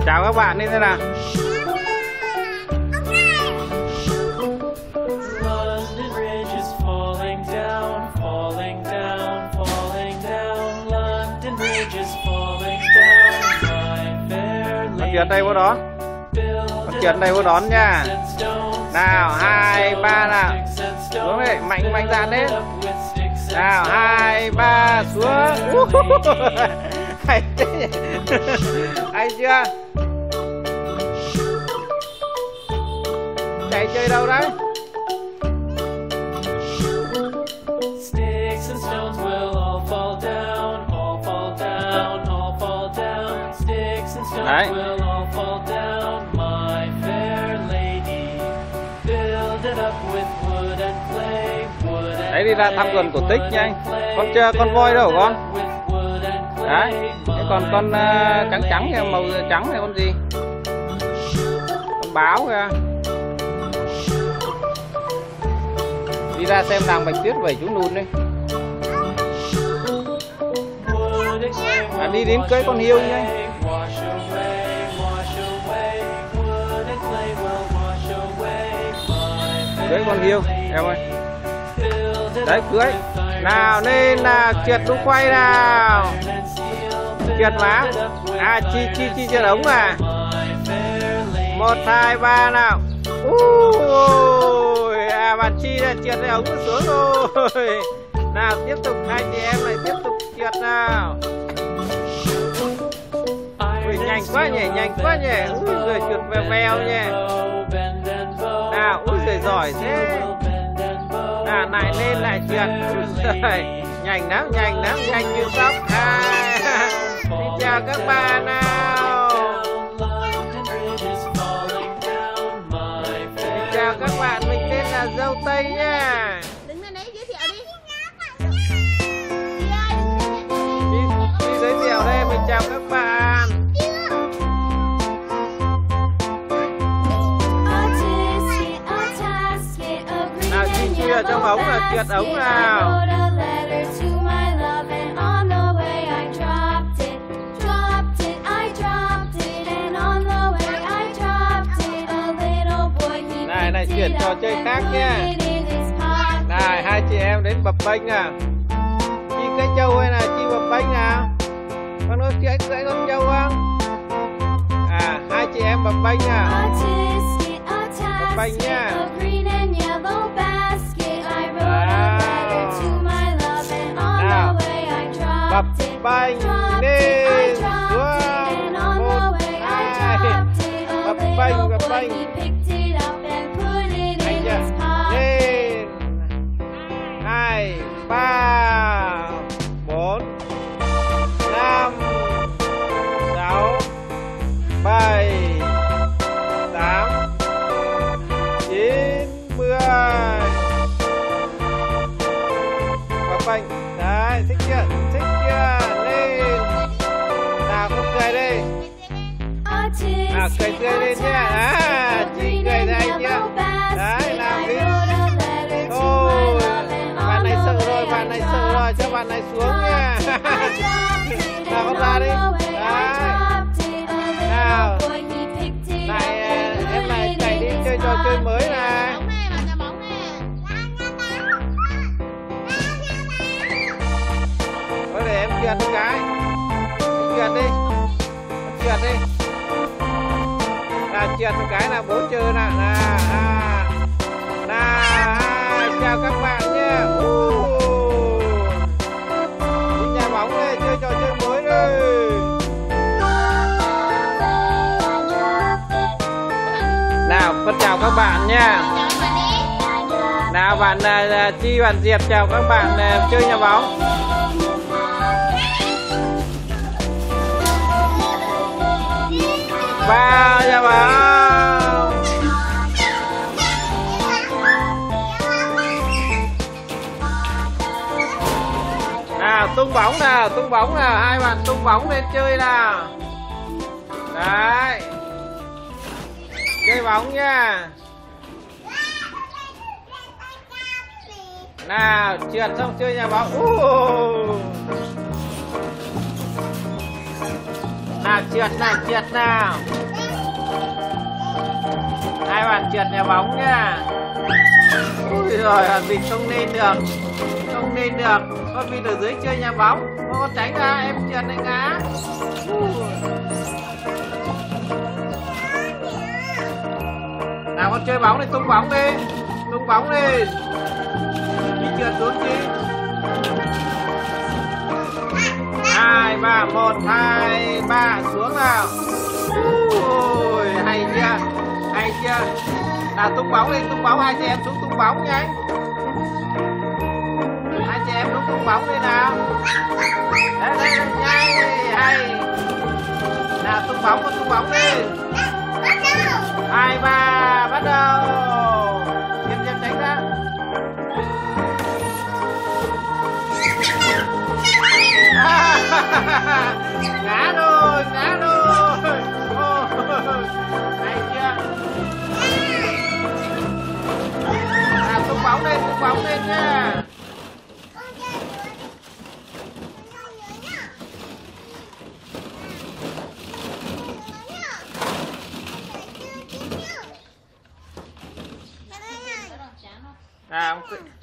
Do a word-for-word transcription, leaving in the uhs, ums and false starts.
Chào các bạn đi thế nào. Bắt trượt đây bố đón. Bắt trượt đây bố đón nha. Nào hai ba nào. Xuống đây, mạnh mạnh dạn đấy. Nào hai ba xuống. Hay thế. Hay chưa? Chạy chơi đâu đấy? Đấy. Đấy, đi ra thăm vườn cổ tích nha anh. Con chưa con voi đâu con? Đấy. Thế còn con uh, trắng trắng kia, màu trắng này con gì? Con báo kìa. Đi ra xem nàng Bạch Tuyết vẩy chú nùn đi. À, đi đến cưới con hiêu nha anh. Cưới con hiêu em ơi. Đấy cưới. Nào nên là trượt đu quay nào. Trượt má. À chi chi chi trượt ống à. Một hai ba nào. Ui, à bạn Chi đã trượt cái ống xuống rồi. Nào tiếp tục hai chị em này tiếp tục trượt nào. Ui, nhanh quá nhỉ, nhanh quá nhỉ. Ui rồi trượt vèo vèo nhỉ. Nào ui rồi giỏi thế. À lại lên lại trượt. Nhanh lắm, nhanh lắm, nhanh như sóc. À, xin chào các bạn nào. Xin chào các bạn, mình tên là Dâu Tây nha. Đứng lên đấy giới thiệu đi. Đi, đi giới thiệu đây, mình chào các bạn. Nào chi chi ở trong ống là trượt ống nào. Này này chuyển trò chơi khác nha. Này hai chị em đến bập bênh à. Chi cái trâu hay là chi bập bênh nào. Con có cưỡi cưỡi con trâu không? À hai chị em bập bênh à. Bập bênh nha. Nào bập bênh lên xuống. Một hai bập bênh bập bênh. Lên hai ba bốn năm sáu bảy tám chín mười. Và phanh. Đấy, thích chưa? Thích chưa? Lên. Nào con cười đi. Nào cười tươi lên nhá. À, chị cười đây nhá. Đấy, làm đi. Thôi, bạn này sợ rồi, bạn này sợ rồi, cho bạn này xuống nha. Nào con ra đi. Đấy. Nào. Này, em này chạy đi chơi trò chơi mới này. Thôi để em trượt một cái. Trượt đi. Trượt đi. Nào trượt một cái là bố chơi nào. Nào, à. Nào, à, chào các bạn nha. Uh. Đi nhà bóng đây, chơi trò chơi mới đây. Nào, con chào các bạn nha. Nào bạn uh, Chi, bạn Diệp chào các bạn uh, chơi nhà bóng. Vào nhà bóng. Nào tung bóng nào, tung bóng nào, hai bạn tung bóng lên chơi nào. Đấy. Chơi bóng nha. Nào trượt xong chơi nhà bóng. Uh. Nào Nào trượt nào, trượt nào. Hai bạn trượt nhà bóng nha. Ui rồi, Hoàn Vịt không lên được. Không lên được. Con Vịt ở dưới chơi nhà bóng. Con tránh ra, em trượt này ngã. Nào con chơi bóng đi, tung bóng đi. Tung bóng đi. Đi trượt xuống đi. Hai, ba, một, hai, ba, xuống nào. Ui, hay chưa? Hay chưa? Nào tung bóng đi, tung bóng, hai chị em xuống tung bóng nhanh. Hai chị em xuống tung bóng đi nào. Đấy, đấy, đấy, nhanh, hay. Nào tung bóng, con tung bóng đi. Hai, ba, bắt đầu. Em em tránh ra. Ngã rồi, ngã rồi. Hay chưa? À, tung bóng lên, tung bóng lên nha. À,